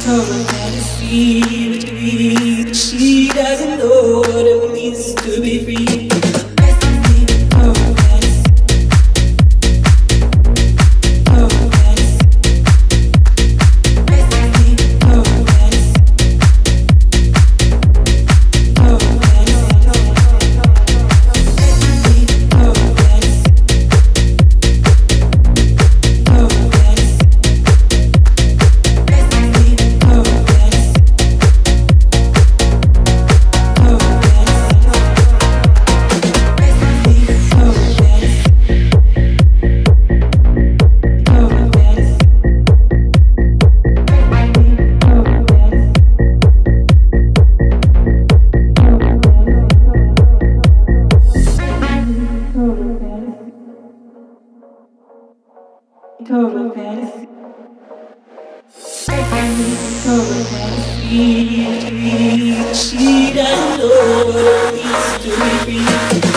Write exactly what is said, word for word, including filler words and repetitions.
total fantasy with me. She doesn't know what it means to be free. Total fantasy. Total fantasy. Total fantasy. Total Total fantasy. Total fantasy. She doesn't know what it means to be free.